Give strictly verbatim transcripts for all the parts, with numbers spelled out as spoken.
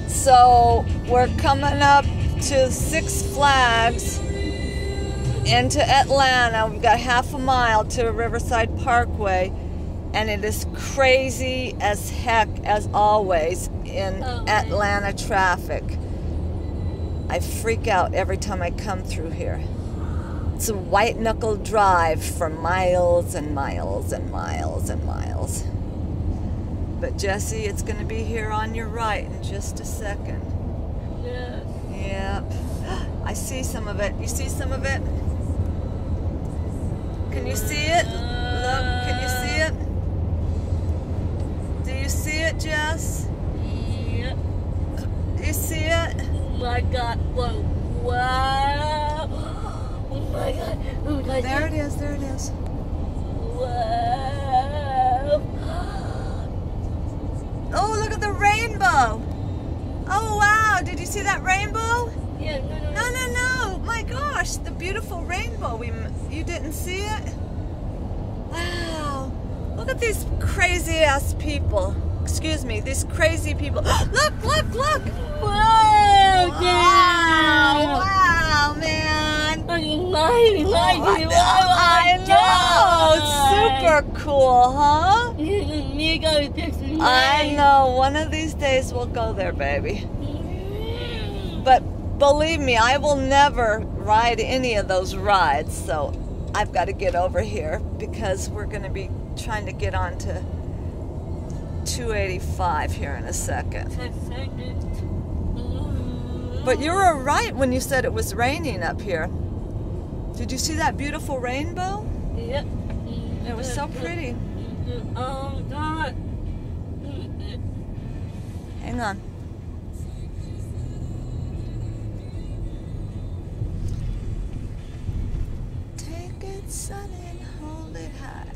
So we're coming up to Six Flags into Atlanta. We've got half a mile to Riverside Parkway, and it is crazy as heck, as always, in oh, Atlanta traffic. I freak out every time I come through here. It's a white knuckle drive for miles and miles and miles and miles. But Jesse, it's going to be here on your right in just a second. Yeah. Yep. I see some of it. You see some of it? Can you see it? Look, can you see it? Do you see it, Jess? Yep. Do you see it? Oh my God. Whoa. Wow. Oh my God. Oh my There God. it is, there it is. Wow. Oh, look at the rainbow. Oh, wow. Did you see that rainbow? Yeah, no, no, No, no, no. My gosh, the beautiful rainbow. We, you didn't see it? Wow. Look at these crazy ass people. Excuse me, these crazy people. Look, look, look. Wow. Wow, wow, man. Oh, you lied, you lied, Oh, you I know, I know. Super cool, huh? You gotta fix it. I know. One of these days we'll go there, baby. But believe me, I will never ride any of those rides, so I've got to get over here because we're going to be trying to get on to two eighty-five here in a second. But you were right when you said it was raining up here. Did you see that beautiful rainbow? Yep. It was so pretty. Oh, God. Hang on. Take it, son, and hold it high.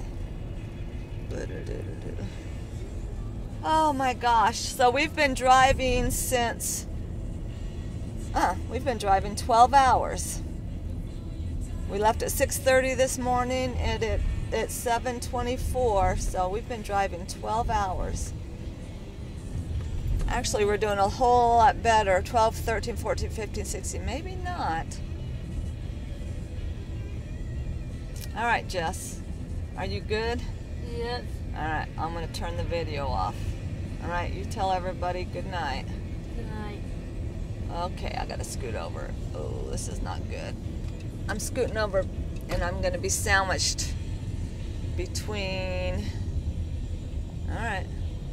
Oh my gosh. So we've been driving since, uh, we've been driving twelve hours. We left at six thirty this morning and it, it's seven twenty-four, so we've been driving twelve hours. Actually, we're doing a whole lot better. twelve, thirteen, fourteen, fifteen, sixteen, maybe not. All right, Jess, are you good? Yes. All right, I'm gonna turn the video off. All right, you tell everybody good night. Good night. Okay, I gotta scoot over. Oh, this is not good. I'm scooting over and I'm gonna be sandwiched between, all right.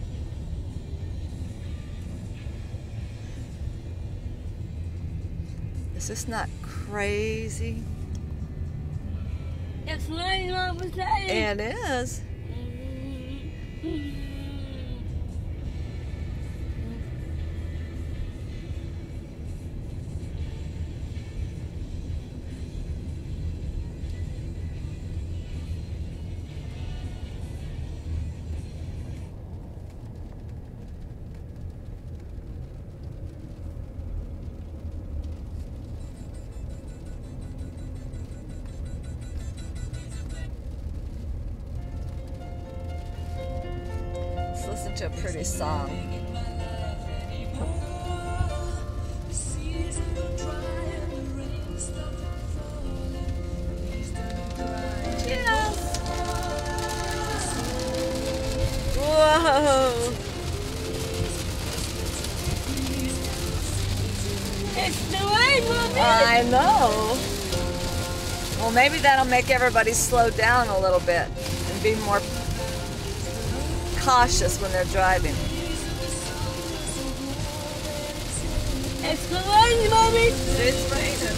Is this not crazy? It's raining on the day. It is. Listen to a pretty song. Yes. Whoa. It's the rain, Mommy. I know. Well, maybe that'll make everybody slow down a little bit and be more cautious when they're driving. It's the rain, Mommy. It's raining.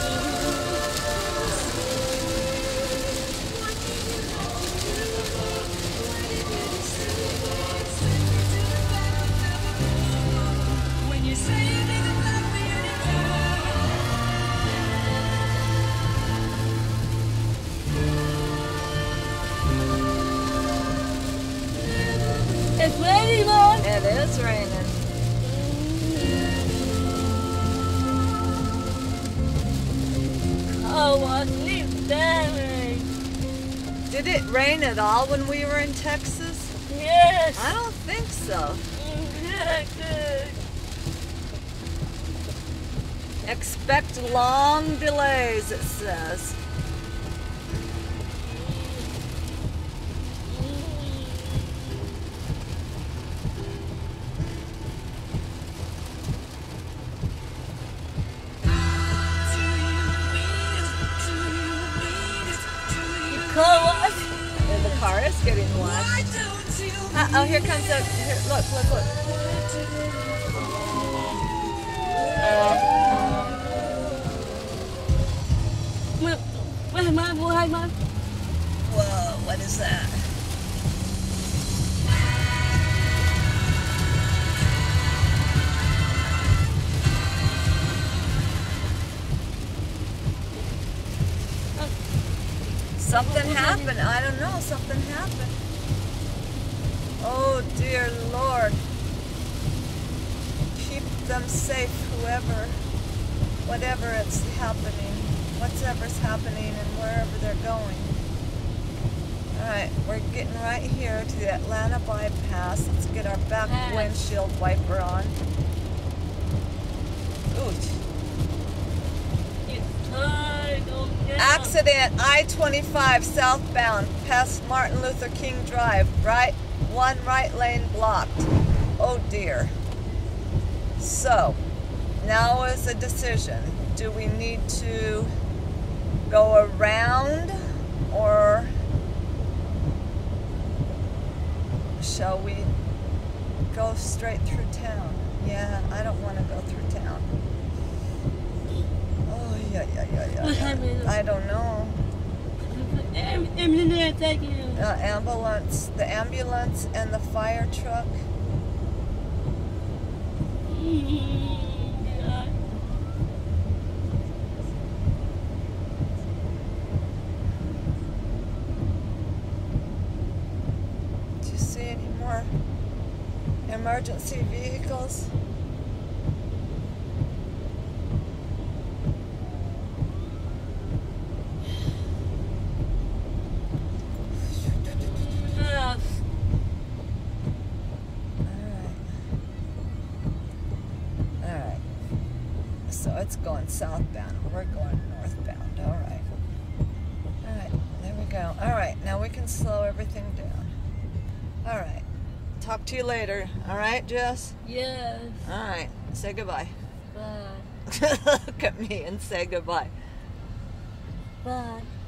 It's raining, Mom. It is raining. Oh, I sleep there. Did it rain at all when we were in Texas? Yes. I don't think so. Yeah, good. Expect long delays, it says. Car wash. And the car is getting washed. Uh, oh, here comes a. Here, look, look, look. Where's mine? Where's mine? Whoa, what is that? Something happened. I don't know. Something happened. Oh, dear Lord. Keep them safe, whoever, whatever it's happening, whatever's happening and wherever they're going. All right, we're getting right here to the Atlanta bypass. Let's get our back windshield wiper on. Ooh. Accident, I twenty-five southbound, past Martin Luther King Drive, right, one right lane blocked. Oh dear. So, now is the decision. Do we need to go around or shall we go straight through town? Yeah, I don't want to go through town. Oh, yeah, yeah, yeah, yeah. yeah. I don't know. Uh, ambulance, the ambulance and the fire truck. Do you see any more emergency vehicles? So it's going southbound. We're going northbound. All right. All right. There we go. All right. Now we can slow everything down. All right. Talk to you later. All right, Jess? Yes. All right. Say goodbye. Bye. Look at me and say goodbye. Bye.